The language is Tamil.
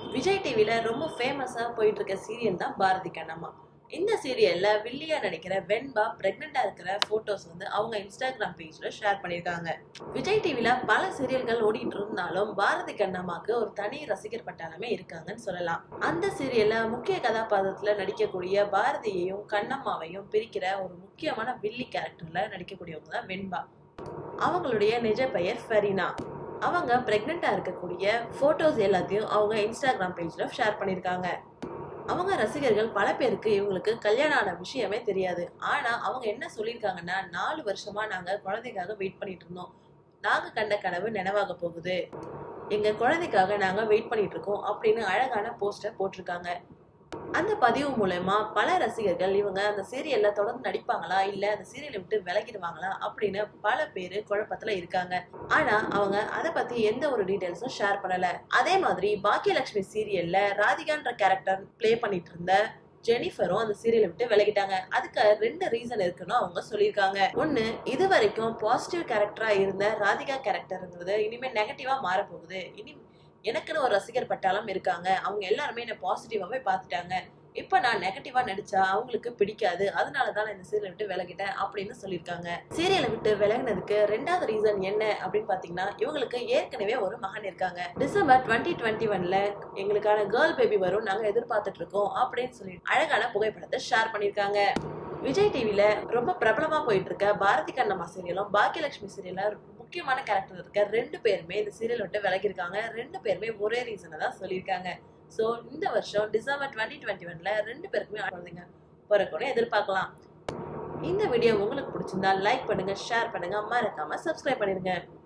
விஜய் டிவில ரொம்ப ஃபேமஸா போயிட்டு இருக்க சீரியல் தான் பாரதி கண்ணம்மா. இந்த சீரியல்ல வில்லியா நடிக்கிற வெண்பா பிரெக்னெண்டா இருக்கிற போட்டோஸ் அவங்க இன்ஸ்டாகிராம் பேஜ்ல ஷேர் பண்ணிருக்காங்க. விஜய் டிவில பல சீரியல்கள் ஓடிட்டு இருந்தாலும் பாரதி கண்ணம்மாக்கு ஒரு தனி ரசிகர் பட்டாளமே இருக்காங்கன்னு சொல்லலாம். அந்த சீரியல்ல முக்கிய கதாபாத்திரத்துல நடிக்கக்கூடிய பாரதியையும் கண்ணம்மாவையும் பிரிக்கிற ஒரு முக்கியமான வில்லி கேரக்டர்ல நடிக்கக்கூடியவங்க தான் வெண்பா. அவங்களுடைய நிஜ பெயர் ஃபெரினா. அவங்க பிரெக்னெண்டா இருக்கக்கூடிய போட்டோஸ் எல்லாத்தையும் அவங்க இன்ஸ்டாகிராம் பேஜ்ல ஷேர் பண்ணிருக்காங்க. அவங்க ரசிகர்கள் பல பேருக்கு இவங்களுக்கு கல்யாணம் ஆன விஷயமே தெரியாது. ஆனா அவங்க என்ன சொல்லியிருக்காங்கன்னா, 4 வருஷமா நாங்க குழந்தைக்காக வெயிட் பண்ணிட்டு இருந்தோம். நாங்க கண்ட கனவு நினைவாக போகுது. எங்க குழந்தைக்காக நாங்க வெயிட் பண்ணிட்டு இருக்கோம் அப்படின்னு அழகான போஸ்டர் போட்டிருக்காங்க. அந்த பதிவு மூலமா பல ரசிகர்கள் இவங்க அந்த சீரியல்ல தொடர்ந்து நடிப்பாங்களா இல்ல அந்த சீரியலை விட்டு விலகிடுவாங்களா அப்படின்னு பல பேரு குழப்பத்துல இருக்காங்க. ஆனா அவங்க அத பத்தி எந்த ஒரு டீடைல்ஸும் ஷேர் பண்ணல. அதே மாதிரி பாக்கியலட்சுமி சீரியல்ல ராதிகான்ற கேரக்டர் பிளே பண்ணிட்டு இருந்த ஜெனிஃபரும் அந்த சீரியலை விட்டு விலகிட்டாங்க. அதுக்கு 2 ரீசன் இருக்குன்னு அவங்க சொல்லியிருக்காங்க. ஒண்ணு, இது வரைக்கும் பாசிட்டிவ் கேரக்டரா இருந்த ராதிகா கேரக்டர்ங்கிறது இனிமே நெகட்டிவா மாற போகுது. எனக்குன்னு ஒரு ரசிகர் பட்டாளம் இருக்காங்க. அவங்க எல்லாருமே என்ன பாசிட்டிவாவே பார்த்துட்டாங்க. இப்ப நான் நெகட்டிவா நடிச்சா அவங்களுக்கு பிடிக்காது. அதனாலதான் நான் இந்த சீரியலை விட்டு விலகிட்டேன் அப்படின்னு சொல்லியிருக்காங்க. சீரியலை விட்டு விலகினதுக்கு 2வது ரீசன் என்ன அப்படின்னு பாத்தீங்கன்னா, இவங்களுக்கு ஏற்கனவே ஒரு மகன் இருக்காங்க. டிசம்பர் 2021ல எங்களுக்கான கேர்ள் பேபி வரும், நாங்க எதிர்பார்த்துட்டு இருக்கோம் அப்படின்னு சொல்லி அழகான புகைப்படத்தை ஷேர் பண்ணிருக்காங்க. விஜய் டிவில ரொம்ப பிரபலமா போயிட்டு இருக்க பாரதி கண்ணம்மா சீரியலும் பாக்கியலட்சுமி சீரியல்ல முக்கியமான கேரக்டர் இருக்க 2 பேருமே இந்த சீரியல் விட்டு விலகிருக்காங்க. 2 பேருமே ஒரே ரீசனை தான் சொல்லியிருக்காங்க. சோ இந்த வருஷம் டிசம்பர் 2021ல 2 பேருக்குமே குழந்தைங்க பிறக்கும்னு எதிர்பார்க்கலாம். இந்த வீடியோ உங்களுக்கு பிடிச்சிருந்தா லைக் பண்ணுங்க, ஷேர் பண்ணுங்க, மறக்காம சப்ஸ்கிரைப் பண்ணிருங்க.